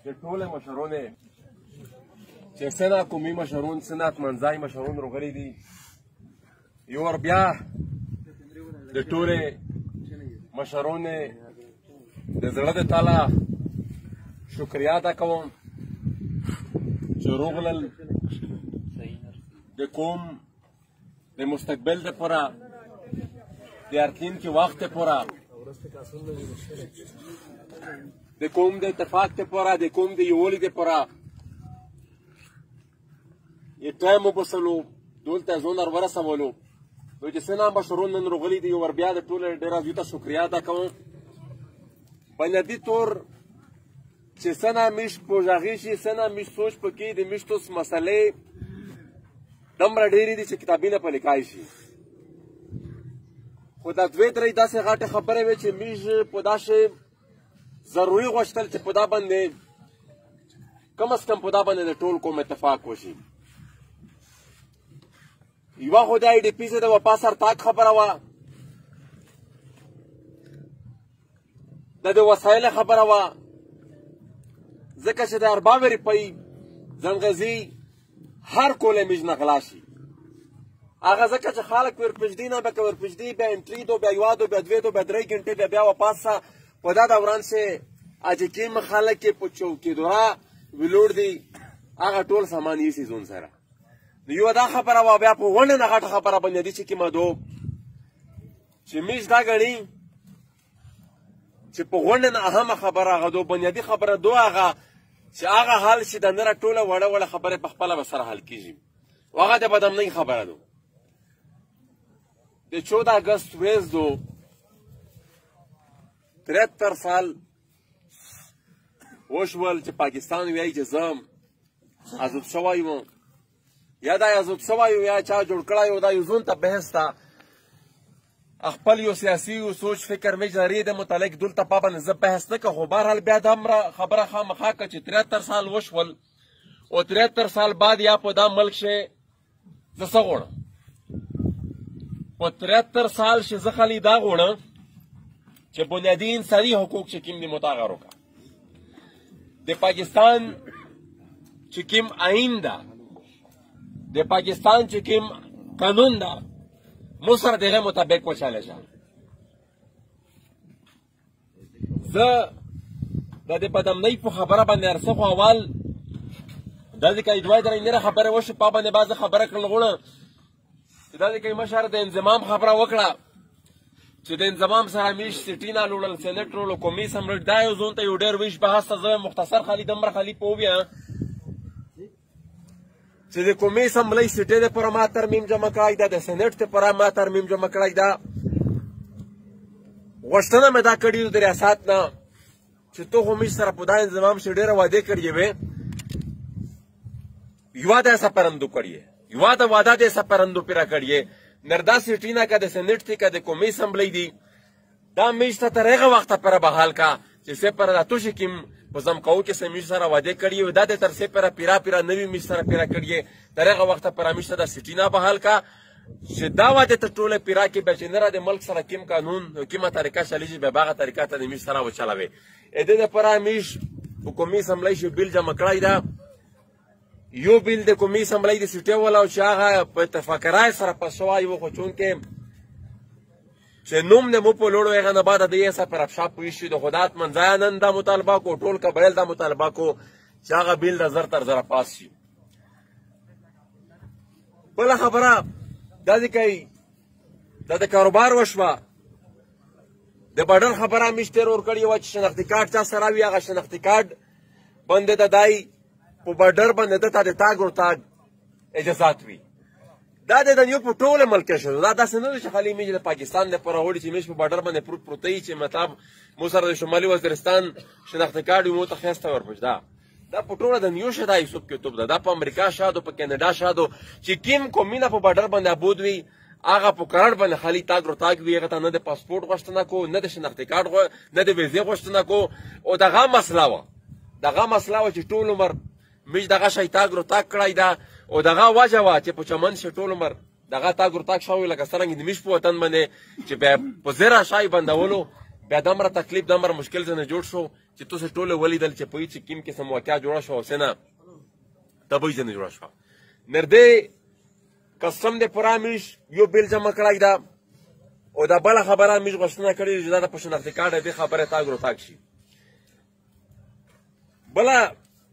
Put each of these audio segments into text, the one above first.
چې ټول مشرون چې څنګه قومي مشرون څنګه منځای مشرون راغلي دي یو ور بیا د ټولې مشرون د زړه د تعالی شکریا ادا کوم چې راغلل د قوم د مستقبل لپاره د راتلونکي وخت لپاره د قوم د اتفاق لپاره د قوم د یووالي لپاره یې ټایم وبسلو دلته ځان ورسولو نو چې څنګه مشرون نن راغلي دي ور بیا د ټولو ډېره زیاته شکریا ادا کوم بنیادي طور چې څنګه میش پوجاغي شي څنګه میش سوچ پکې د میشتوس مسلې دومره ډېرې دي چې کتابونه په لیکای شي خو دا دوې درې داسې غټې خبرې وې چې میش په داسې ضروري غوښتل چې په دا باندې کم از کم په دا باندې د ټول قوم اتفاق وشي یوه خو د آی ډي پي زه د وپا سرتاک خبره وه د وسایل خبره وه ځکه چې د 40 روپۍ زنغزي هر کولی میز نه غلا شي هغه ځکه چې خلک ورپېږدي نه به که ورپېږدي بیا انټري دو بیا یوه دو بیا دوې دو بیا 3 ګنټې بیا واپسه په دا دوران سے اجکیم خلک په چوکیدورا ویلوړ دي هغه ټول سامان یې سیزون سره نو یوه دا خبره وه بیا په غونډه نه غټه خبره بنیادي چې کومه دو چې میز دا ګڼي چې په غونډه نه اهمه خبره هغه دو بنیادي خبره دو هغه چې هغه حل شي د نره ټوله وړه وړه خبرې په خپله به سره حل کېږي هغه د بدامنۍ خبره دو د 14 اګست ورځ دو 73 سال وشول چې پاکستان وایي چې زه آزاد شوی وم یا دا آزاد شوی یا چا جوړ کړی و دا یو ځون ته بحث ته خپل یو سیاسي یو سوچ فکر مې جاري د متعلق دلته پابند زه بحث نه کوم خو بهرحال بیا دومره خبره خامخا که چې 73 سال وشول او 73 سال بعد یا په دا ملک شي زه څه غواړم په 73 سال چې زه خالي دا غواړم چې بنیادي انساني حقوق چې کوم دي متغیر وکړه د پاکستان چې کوم آئین ده د پاکستان چې کوم قانون ده مو سره دغه مطابق وچاله شه زه د دې بدامنۍ په خبره باندې ارڅه خو اول داسې که دوه درې نره خبره وشي په باندې بعضې خبره کړل غواړم چې داسې که مشر د انضمام خبره وکړه چې د انضمام سره میش سټي نه لوړل سینټ رول قومي سمرټ دا یو ځون ته یو ډېر ویش بحث ته زه مختصر خالي دمره خالي په وبیا چې د قومي اسمبلۍ سټې دپاره ما ترمیم جمع کړی ده د سینټ دپاره ما ترمیم جمع کړی ده غوښتنه مې دا کړې د ریاست نه چې تو خو میش سره په دا انضمام شي ډېره وعدې کړې وې یوه د ایسا پرندو کړې یوه د وعده د ایسا پرندو پیره کړې نردا سټي نه که د سینټ دی که د قومي اسمبلۍ دی دا میش ته تر هغه وخته پره بحال کا چې څه پره دا تو چې کوم په زمکو کې څه میش سره وعدې کړي وي دا د تر څه پره پیرا نوي میش سره پیره کړي تر هغه وخته پره میش ته د سټي نه بحال کا چې دا وعدې ته ټوله پیرا کې به چې نره د ملک سره کوم قانون کومه طریقه چلیږي به هغه طریقه ته د میش سره وچلوي د دې دپاره میش په قومي اسمبلۍ شي بیل جمع کړی ده یو بیل د قومي اسمبلۍ د سټې والا او چې هغه په اتفاقرای سره پس شوی و خو چونکې چې نوم د مو په لوړو هغه نه بعد د یې سره پر افشا پوه شي د خدات منځای نن دا مطالبه کو ټول قبایل دا مطالبه کو چې هغه بیل د زر تر زره پاس شي بله خبره دا دې کوي دا د کاروبار وشوه د بډر خبره میش تېر ورکړې وه چې شنختي کارډ چا سره وي هغه شنختي کارډ باندې د دای په بډر باندې دته د تاګ ورتاګ اجازات وي دا د دنیا په ټوله ملک کې شو دا داسې نه ده چې خالي میج د پاکستان دپاره وړي چې میش په بډر باندې پروت وي چې مطلب مو سره د شمالي وزیرستان شنختي کارډ وي مو ته ښایسته ورپېږده دا په ټوله دنیا شه دا یوسف کتوب ده دا په امریکا شادو په کینیډا شادو چې کوم قومونه په بډر باندې ابود وي هغه په کارډ باندې خالي تاګ ورتاګ وي هغه ته نه د پاسپورټ غوښتنه کو نه د شنختي کارډ نه د ویزې غوښتنه کو او دغه مسله وه چې ټول عمر میش دغه شی تاګ رتاګ کړی ده او دغه وجه وه چې په چمن شي ټول عمر دغه تاګ رتاګ شوی لکه څرنګه د میش په وطن باندې چې بیا په زیره شی بندولو بیا دومره تکلیف دومره مشکل ځنه جوړ شو چې تاسو ټول ولیدل چې په هیڅ کوم قسم واقعه جوړه شوه اوس نه تبۍ ځنې جوړه شوه نږدې قسم د پوره میش یو بیل جمع کړی ده او دا بله خبره میش غوښتنه کړې چې دا د په شناختي کارډ دې خبرې تاګ روتاګ شي بله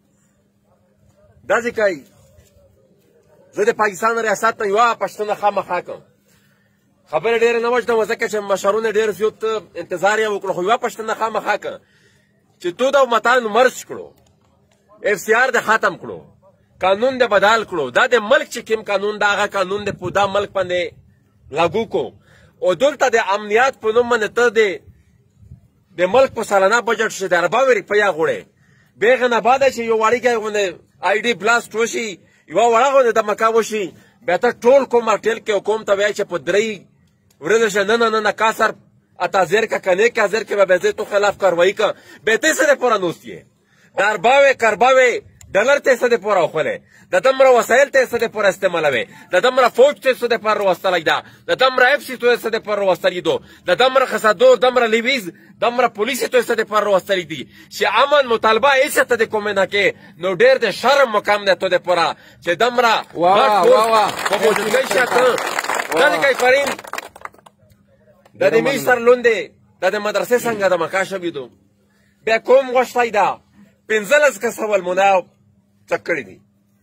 داسې کوي زه د پاکستان ریاست ته یوه پښتنه خامخا کړم خبرې ډېرې نه وژدم ځکه چې مشرونه ډېر زیات انتظار یې وکړو خو یوه پښتنه خامخا کړه چې تو د متان مرچ کړو اف سی آر د ختم کړو قانون د بدل کړو دا د ملک چې کوم قانون دا هغه قانون د پودا ملک باندې لاګو کو او دلته د امنیت په نوم باندې ته د ملک په سالانه بجټ چې د 40 روپیا غوړې بیا هغه نه بعده چې یو وړوکی غوندې آی ډي بلاست وشي یوه وړه غوندې دمکه وشي بیا ته ټول کوم هټل کې حکومت ته وایي چې په 3 ورځې شه نه کاسر اتازیر کا کنے کا زر کے بے تو خلاف کاروائی کا بیتے سے پورا نوستی ہے دارباوے کرباوے ڈالر تے سے پورا خلے دمرا وسائل تے سے پورا استعمال ہوے دمرا فوج تے سے پر واسطہ لگدا دمرا ایف سی تو سے پر واسطہ دو دمرا خسادو دمرا لیویز دمرا پولیس تو سے پر واسطہ دی شی امن مطالبہ ایسے تے کو منا کے نو ډیر د شرم مقام دے تو دے پورا چې دمرا واہ واہ موجود گئی شاته دا کوي فرین د دې میستر لوندې د مدرسې څنګه د مکا شویدو بیا کوم غوښتای دا 15 کسول مناو چک کړی دي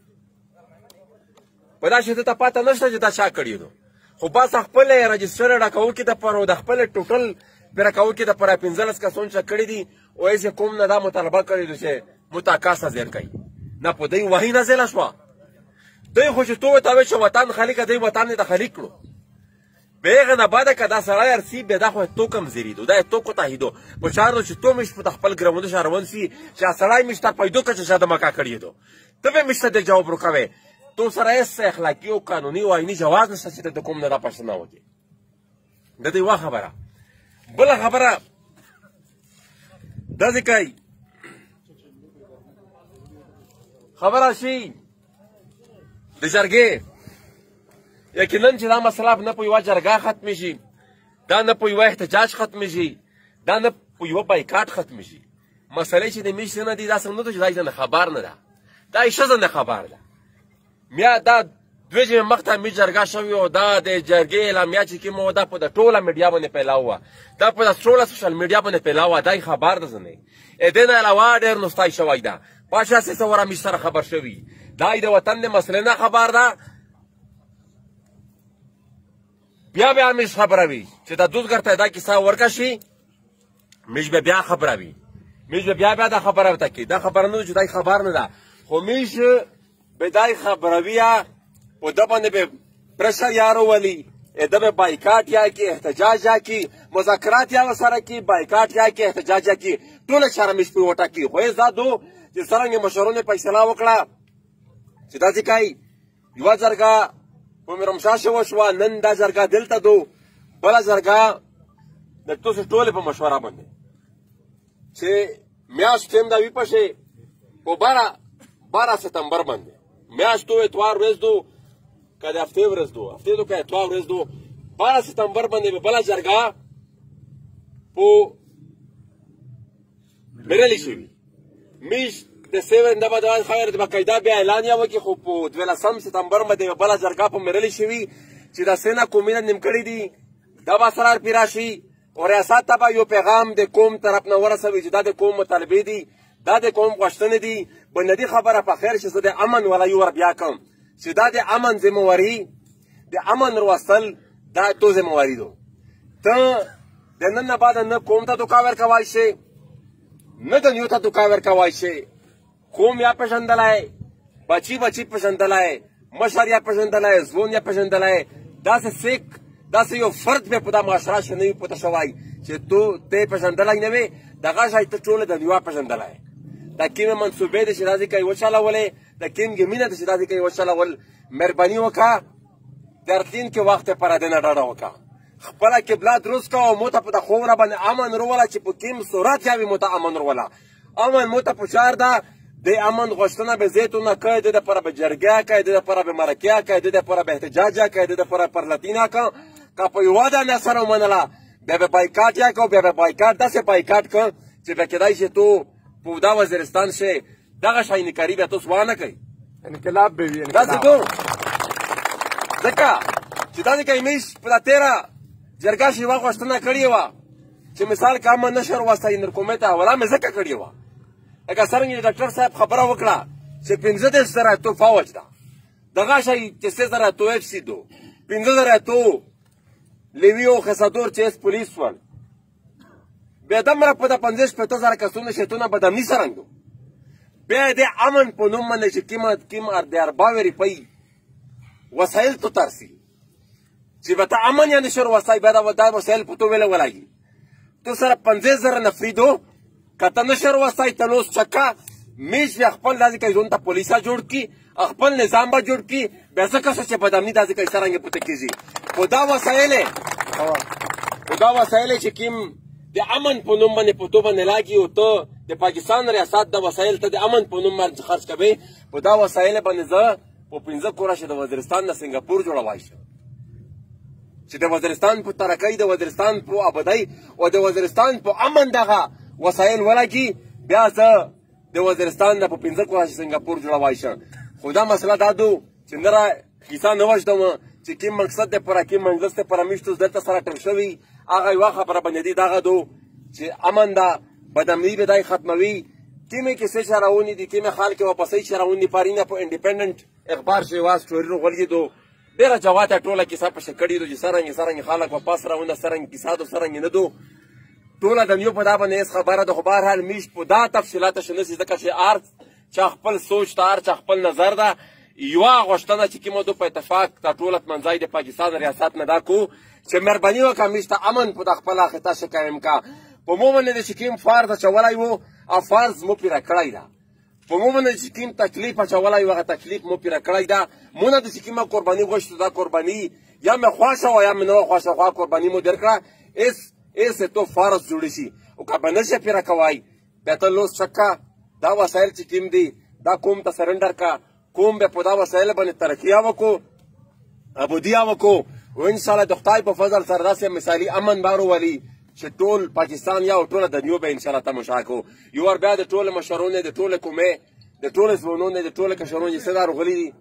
په دا شته ته پاته نشته چې دا چا کړی دو خو بس خپل رجسټر ډکاو کې د پر د خپل ټوټل برکاو کې د پر 15 کسون چک کړی دي او ایسه کوم نه دا مطالبه کړی دي چې متقاصه زیر کوي نه په دې وحی نه زله شو دوی خو چې تو ته چې وطن خالق دی وطن ته خالق کړو بیغه نه بعد کدا سړی ارسی به دا خو تو کم زیریدو دا تو کو تاهیدو په چارو چې تو مش په خپل ګرمونو شاروان سي چې سړی مشته پیدو کچ شاده مکا کړی دو ته به مشته د جواب وکوي تو سره یې اخلاقی او قانوني او عیني جواز نشته چې د کوم نه را پښتنه وږي د دې وا خبره بل خبره د ځکای خبره شي د جرګې یقینا چې دا مسله نه په یوه جرګه ختم شي دا نه په یوه احتجاج ختم شي دا نه په یوه بایکاټ ختم شي مسلې چې د میش نه دي دا څنګه نه چې دا نه خبر نه ده دا ښځه نه خبر ده بیا دا دوی چې مخته می جرګه شوی او دا د جرګې اعلامیه چې کومه دا په د ټوله میډیا باندې پیلاوه دا په ټوله سوشل میډیا باندې پیلاوه دا خبر ده نه ا دې نه علاوه ډېر نوستای شوی ده پاشا سه ورا می سره خبر شوی دا د وطن د مسلې نه خبر ده بیا میش خبره وي چې دا دوزګر ته دا کیسه ورکه شي میش بیا خبره وي میش بیا دا خبره وته کی دا خبره نه چې دا خبر نه ده خو میش به دا خبره ویا او د باندې به پرشر یارو ولی د به بایکاټ یا کی احتجاج یا کی مذاکرات یا سره کی بایکاټ یا کی احتجاج یا کی ټول شرم میش په وټه کی خو زادو چې څنګه مشرونه فیصله وکړه چې دا ځکای یو ځرګه په مرمشا شو شو نن دا جرګه دلته دو بل جرګه د تاسو ټول په مشوره باندې چې میاشت تم دا وی پښه په 12 ستمبر باندې میاشت تو اتوار ورځ دو کله هفته ورځ دو هفته دو کله اتوار ورځ دو 12 ستمبر باندې بل جرګه په مرلی شي میش د سیون د بعد خبر د باقاعده بیا اعلان یو کې خو په 12 ستمبر باندې بل جرګه په مرلی شي چې د سینا کومینه نیمکړی دي دا بسرار پیراشي او ریاست ته یو پیغام د کوم طرف نه ورسوي چې دا د کوم مطالبه دي دا د کوم غوښتنې دي بندي خبره په خیر چې د امن ولا یو بیا کوم چې دا د امن ذمہواری د امن وروستل دا تو ذمہواری دو ته د نن نه بعد نه کوم ته دوکاور کوي شي نه د یو ته دوکاور کوي شي قوم یا پسندلای بچی پسندلای مشر یا پسندلای زون یا پسندلای دا سیک دا یو فرد به په د معاشره شنه پته شوای چې تو ته پسندلای نه وي دغه شای ته ټول د نیوا پسندلای دا کیمه منسوبې د شرازي کوي وچاله د کینګ مینه د شرازي کوي وچاله مهرباني وکا درتین کې وخت پر دنه ډاډه وکا خپل قبله درست کا او مو ته په خوره باندې امن ورولا چې په کیم صورت یاوي مو ته امن ورولا امن مو ته پوشار ده د امن غوښتنه به زیتونه کوي د لپاره به جرګه کوي د لپاره به مرکه کوي د لپاره به احتجاج کوي د لپاره پر لاتینا کا په یو واده نه سره ومنله بیا به بایکاټ یا کو بیا به بایکاټ داسې بایکاټ کو چې به کېدای شي تو په دا وزیرستان شی دغه شاینکاري بیا تاسو وانه کوئ انقلاب به وي داسې دو ځکه چې داسې کوي میش په دا تېره جرګه شیوا غوښتنه کړې وه چې مثال که امن نشر واسطه نرکومۍ ته حواله مې ځکه کړې وه لکه څرنګه ډاکټر صاحب خبره وکړه چې 15,000 تو فوج ده دغه شی چې 3,000 تو اف سی دو 15,000 تو لیویو خسادور چې اس پولیس ول بیا دمره په د 50,000 کسونه شیطونه بدامني څرنګ دو بیا د امن په نوم باندې چې کیم د 40 روپۍ وسایل تو ترسي چې به ته امن یا نشر وسای بیا دا وسایل په تو ویله ولګي تو سره 50,000 نفري دو که ته نشر وسای تلوس چکه میش بیا خپل داسې کوي ځون ته پولیسه جوړ کړي خپل نظام به جوړ کړي بیا ځکه څه چې بدامني داسې کوي څرنګه پته کېږي خو دا وسایل چې کوم د امن په نوم باندې په تو باندې لاګي او ته د پاکستان ریاست د وسایل ته د امن په نوم باندې خرڅ کوي په دا وسایل باندې زه په 15 کوره د وزیرستان نه سنګاپور جوړوای شم چې د وزیرستان په ترقۍ د وزیرستان په آبادۍ او د وزیرستان په امن دغه وسایل ولګي بیا زه د وزیرستان نه په 15 کوره سنګاپور جوړوای شم خو دا مسله دا دو چې نه کیسه نه وژدم چې کوم مقصد دی پر کوم منځ دی پر میشتو دلته سره ټر شوي هغه یوه خبره باندې دی دغه دو چې امن ده بدامني به دی ختموي کومې کیسې چې راونې دي کومې خال کې واپسۍ چې راونې پارینه په انډیپنډنټ اخبار شوي سټوري راغولګېدو ډېره جواته ټوله کیسه پسې کړې دو چې څرنګې خلک واپس راونه څرنګې کیسه دو څرنګې نه دو ټوله د نیو په دا باندې هېڅ خبره ده خو بهرحال میش په دا تفصیلات شه نسي ځکه چې هر چا خپل سوچ ته هر چا خپل نظر ده یوه غوښتنه چې کومه دو په اتفاق دا ټوله منځی د پاکستان ریاست نه دا کو چې مهرباني وکړه میش ته امن په د خپله خطه شه قایم کا په مو باندې چې کوم فرض اچولی و او فرض مو پیره کړی ده په مو باندې چې کوم تکلیف اچولی و هغه تکلیف مو پیره کړی ده مونه د چې کومه قرباني غوښتو دا قرباني یا مې خوښه وه یا مې نه وه خوښه خو قرباني مو در کړه ایسې تو فرض جوړی شي او که به نشه پیره کوی بیا ته لوس چکه دا وسایل چې کوم دي دا قوم ته سرنډر کا قوم به په دا وسایل باندې ترقیه وکړو ابودیه وکړو او انشاءالله د خدای په فضل سره داسې مثالي امن به راولي چې ټول پاکستان یا ټوله دنیا به انشاءالله تماشا کوو یو وار بیا د ټولو مشرونو د ټولو قومې د ټولو ځوانونو د ټولو کشرونو څه دا راغلي دي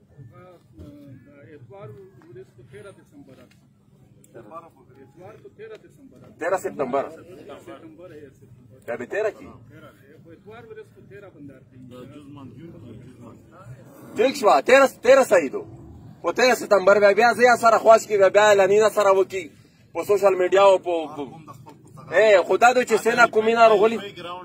13 سپتمبر بیا به 13 کی ٹھیک شوه 13 صحیح دو په 13 سپتمبر بیا زه یا سره خواست کړي بیا اعلانونه سره وکړي په سوشل میډیا او په خدا دو چې سینا کومینه راغلي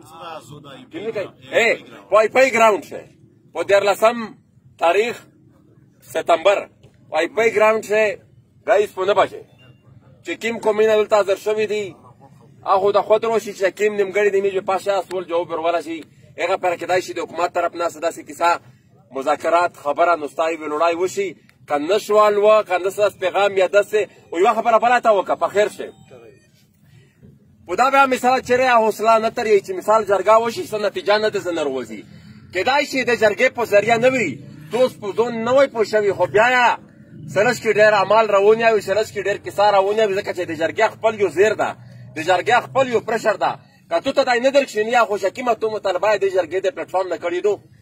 وای پای ګراوند شه په 14 تاریخ سپتمبر وای پای ګراوند شه گایس په 9 بجې چې کوم کومینه دلته حاضر شوي دي هغه د خود روشي چې کوم نیمګړي د میجو پاشا سول جواب ورواله شي هغه پر کېدای شي د حکومت طرف نه داسې کیسه مذاکرات خبره نستای ویلوړای وشي کنه سوال و کنه ساس پیغام یا دسه او یو خبره بلاته وکړه په خیر شه په دا بیا مثال چیرې حوصله نه ترې چې مثال جرګه وشي څه نتیجه نه ده زنه روزي کېدای شي د جرګې په ذریعه نه وي دوست په ځون نه وای پوه شوي خو بیا سرس کې ډېر اعمال روانې وي سرس کې ډېر کیسه روانې وي ځکه چې د جرګې خپل یو زیر ده د جرګې خپل یو پرشر ده که تو ته دا نه درکښیني یا خوشکیمه تو مطالبه د جرګې د پلیټفارم نه کړې دو